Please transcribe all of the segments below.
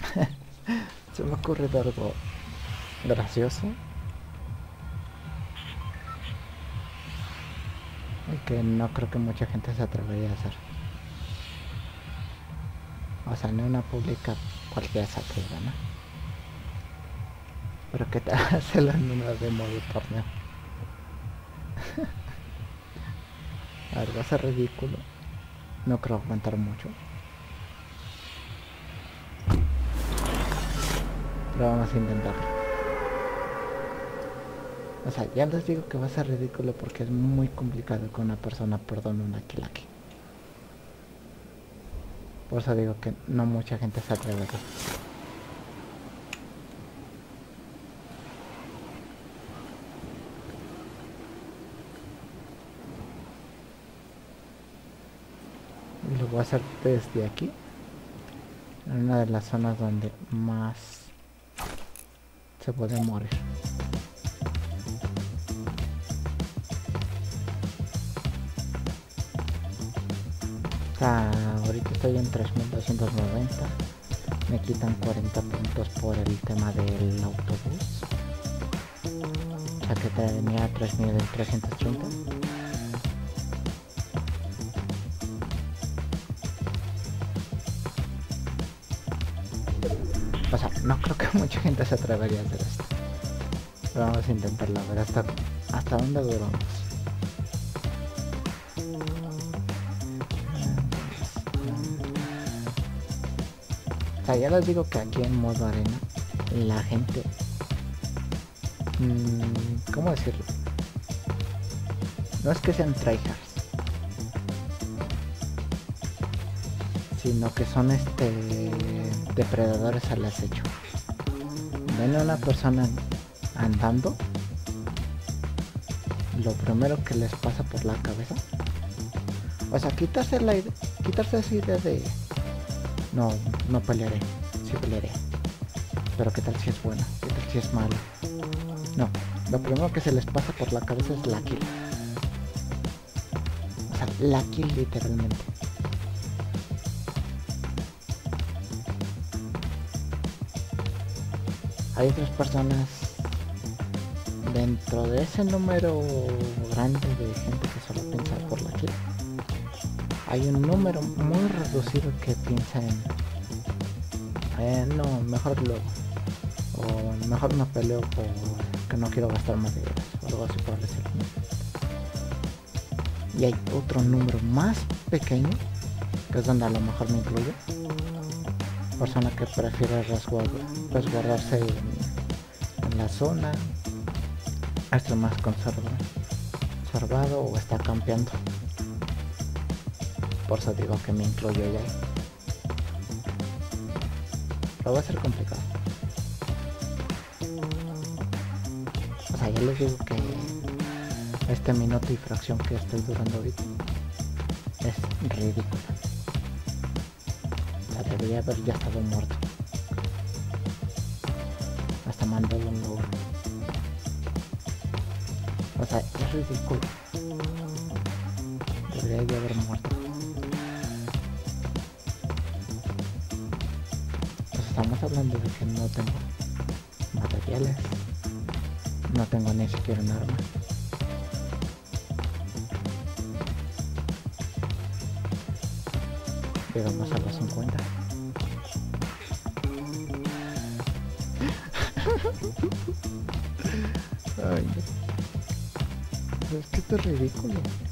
Se me ha ocurrido algo gracioso y que no creo que mucha gente se atrevería a hacer. O sea, no una pública cualquiera se atreve, ¿no? Pero que te hacerlo en una demo de torneo. A ver, va a ser ridículo. No creo aguantar mucho. Pero vamos a intentarlo. O sea, ya les digo que va a ser ridículo porque es muy complicado que una persona perdone una kill aquí. Por eso digo que no mucha gente se atreve a hacer. Y lo voy a hacer desde aquí. En una de las zonas donde más se puede morir. Ahorita estoy en 3290. Me quitan 40 puntos por el tema del autobús. O sea que tenía 3330. O sea, no creo que mucha gente se atrevería a hacer esto. Pero vamos a intentarlo, a ver hasta dónde duramos. O sea, ya les digo que aquí en modo arena la gente... ¿cómo decirlo? No es que sean tryhards, sino que son depredadores al acecho. Ven a una persona andando, lo primero que les pasa por la cabeza, o sea, quitarse esa idea de no pelearé, sí pelearé, pero qué tal si es bueno, qué tal si es malo. No, lo primero que se les pasa por la cabeza es la kill. O sea, la kill literalmente. Hay otras personas dentro de ese número grande de gente que solo piensa por la kill. Hay un número muy reducido que piensa en no, mejor luego, o mejor no peleo porque no quiero gastar más de euros, o algo así por el estilo. Y hay otro número más pequeño, que es donde a lo mejor me incluyo, persona que prefiere resguardarse en la zona, estar más conservado o está campeando. Por eso digo que me incluyo ya. Pero va a ser complicado. O sea, ya les digo que este minuto y fracción que estoy durando ahorita es ridículo. O sea, debería haber ya estado muerto. Hasta mandado un logro. O sea, es ridículo. Debería ya haber muerto. Estamos hablando de que no tengo materiales, no tengo ni siquiera un arma. Llegamos a los 50. Ay, es que esto es ridículo.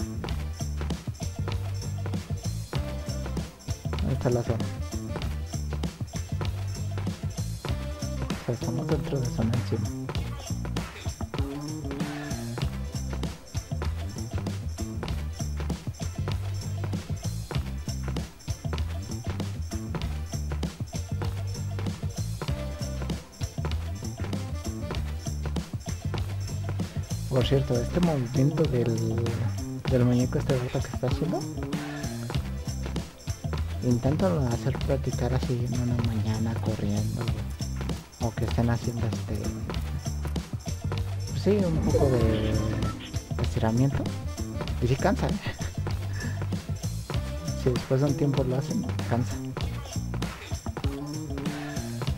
Ahí está la zona. Estamos dentro de zona encima. Por cierto, este movimiento del muñeco este bota que está haciendo, intento hacer practicar así en una mañana corriendo, o que estén haciendo pues sí, un poco de estiramiento, y sí cansa, si después de un tiempo lo hacen, cansa.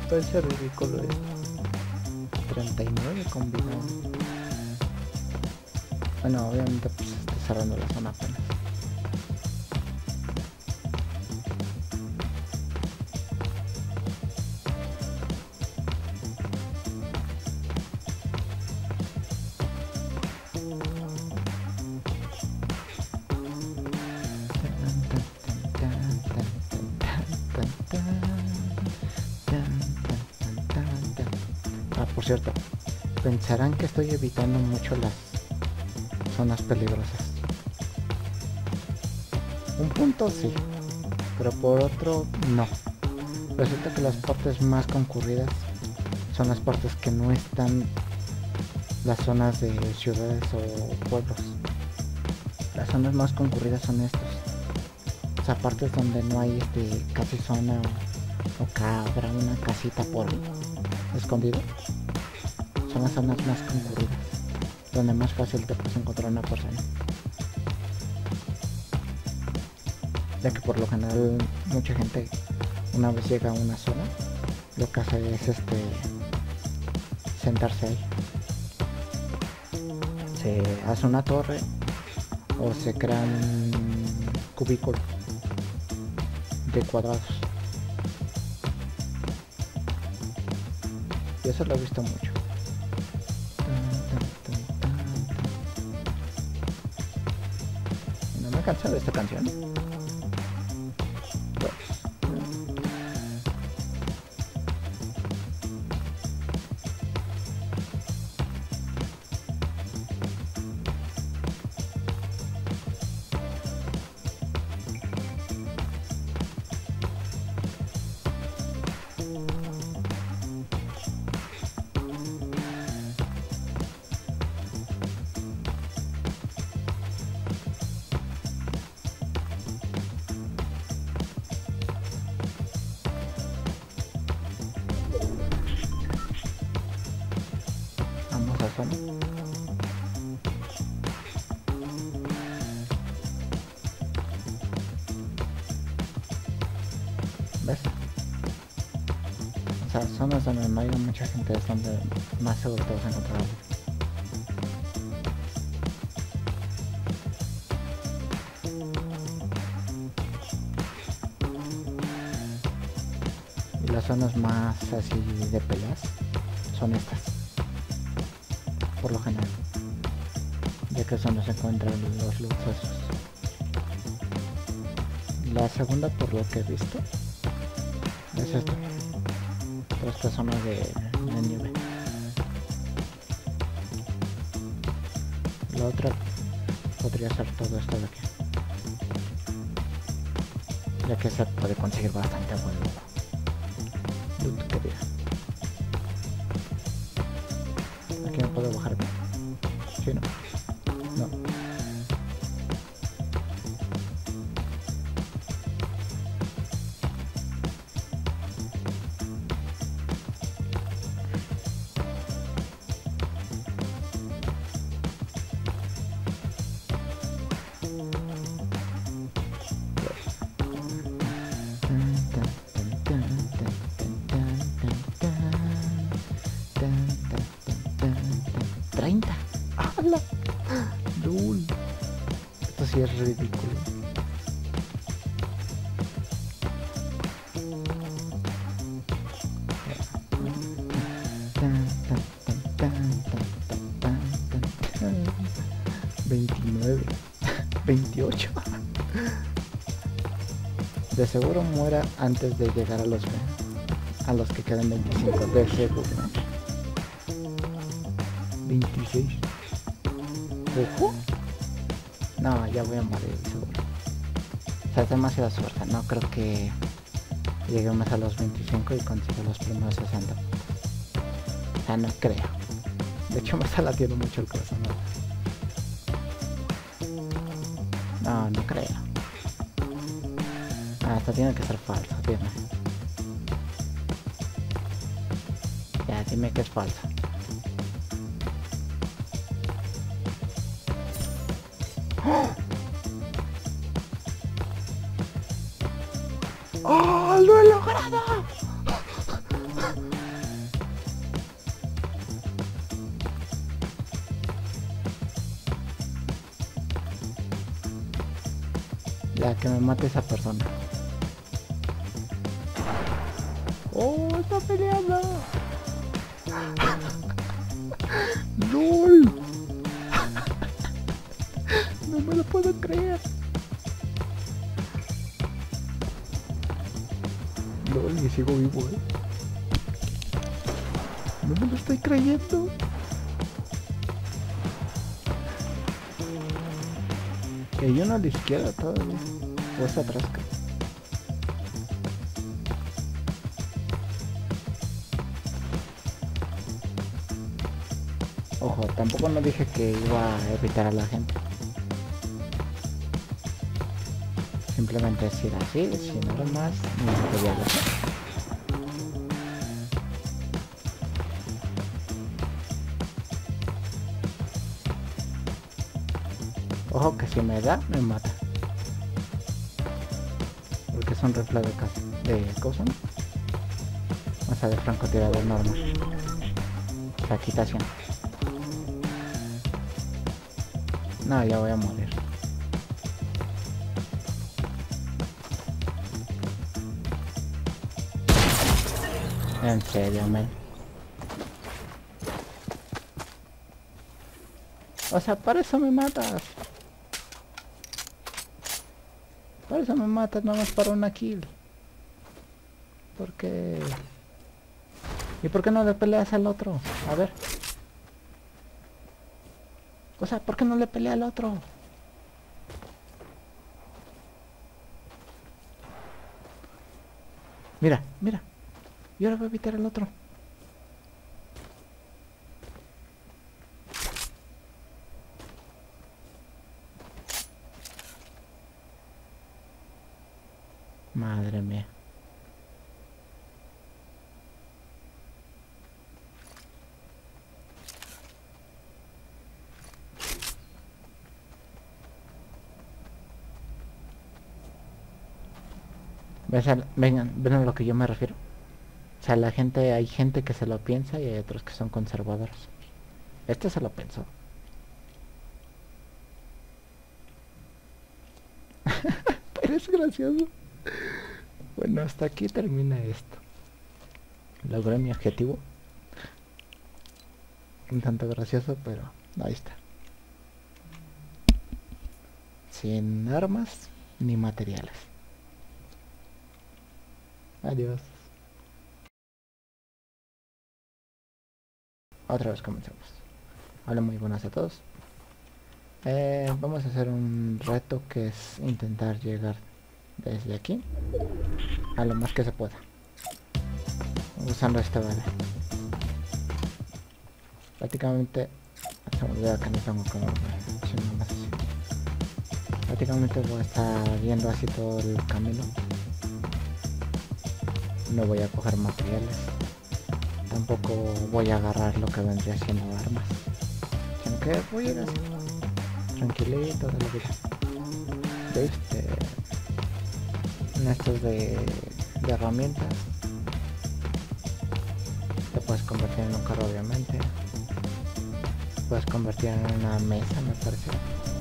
Parece ridículo esto. 39 combinado. Bueno, obviamente pues estoy cerrando la zona apenas. Por cierto, pensarán que estoy evitando mucho las zonas peligrosas. Un punto sí, pero por otro no. Resulta que las partes más concurridas son las partes que no están las zonas de ciudades o pueblos. Las zonas más concurridas son estos. O sea, partes donde no hay casi zona o cabra, una casita por escondido. Son las zonas más concurridas, donde más fácil te puedes encontrar una persona. Ya que por lo general mucha gente, una vez llega a una zona, lo que hace es sentarse ahí. Se hace una torre o se crea un cubículo de cuadrados. Y eso lo he visto mucho. No me canso de esta canción. Vamos a zona. ¿Ves? O sea, zonas donde no hay mucha gente es donde más seguro te vas a encontrar algo. Y las zonas más así de peleas son estas, por lo general, ya que es donde se encuentran los luxosos. La segunda, por lo que he visto, es esta. Esta zona de nieve. La otra podría ser todo esto de aquí, ya que se puede conseguir bastante buen loot, que diga. Aquí me puedo bajar bien. ¿Sí, no? No. ¡30! ¡Hala! ¡Lul! Esto sí es ridículo. $29, $28. De seguro muera antes de llegar a los que quedan 25, de seguro. 26. ¿Ojo? No, ya voy a morir seguro. O sea, es demasiada suerte. No creo que lleguemos a los 25 y consiga los primeros 60. O sea, no creo. De hecho me está latiendo mucho el corazón. No, no creo. Ah, esto tiene que ser falso, dime. Ya, dime que es falso. ¡Oh! ¡Lo he logrado! que me mate esa persona. ¡Oh, está peleando! ¡LOL! No me lo puedo creer. LOL, y sigo vivo, No me lo estoy creyendo. Hay uno a la izquierda todavía. O es atrás. Ojo, tampoco no dije que iba a evitar a la gente. Simplemente decir así, si no más, no me podía hacer. Ojo que si me da, me mata. Porque es un rifle de casa. ¿De cosa? O sea, de francotirador normal. O sea, quitación. No, ya voy a morir. En serio, men. O sea, para eso me matas. Para eso me matas, nada más para una kill. ¿Por qué? ¿Y por qué no le peleas al otro? A ver. O sea, ¿por qué no le pelea al otro? Mira, mira. Y ahora voy a evitar al otro. Madre mía. Vengan, ven a lo que yo me refiero. O sea, la gente, hay gente que se lo piensa y hay otros que son conservadores. Este se lo pensó. Pero es gracioso. Bueno, hasta aquí termina esto. Logré mi objetivo. Un tanto gracioso, pero ahí está. Sin armas ni materiales. Adiós. Otra vez comenzamos. Hola, muy buenas a todos. Vamos a hacer un reto que es intentar llegar desde aquí a lo más que se pueda usando este vale. Prácticamente se me olvida que no tengo como más así. Prácticamente voy a estar viendo así todo el camino. No voy a coger materiales, tampoco voy a agarrar lo que vendría siendo armas, sino que voy a ir así tranquilito de la vida. En estos de herramientas te puedes convertir en un carro, obviamente. Puedes convertir en una mesa, me parece.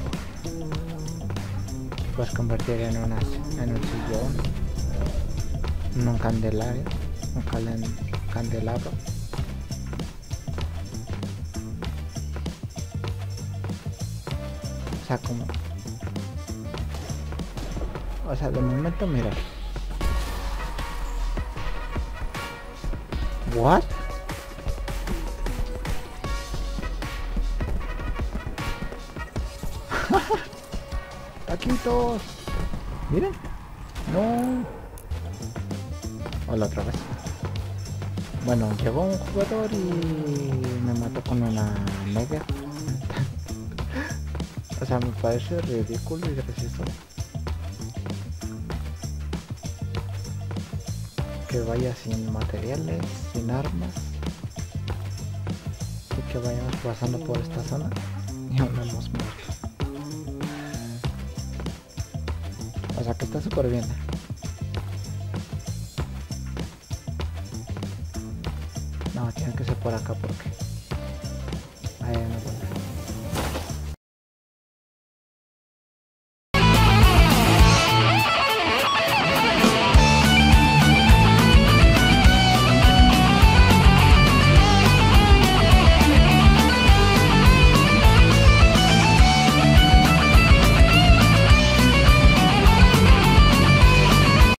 Puedes convertir en un sillón, en un candelario, candelabro. O sea, como... O sea, de momento, mira. ¿What? Taquitos. Miren. No. Hola otra vez. Bueno, llegó un jugador y me mató con una mega. O sea, me parece ridículo y gracioso que vaya sin materiales, sin armas, y que vayamos pasando por esta zona y aún no hemos muerto. O sea que está súper bien. No, tiene que ser por acá porque... Ahí no puedo.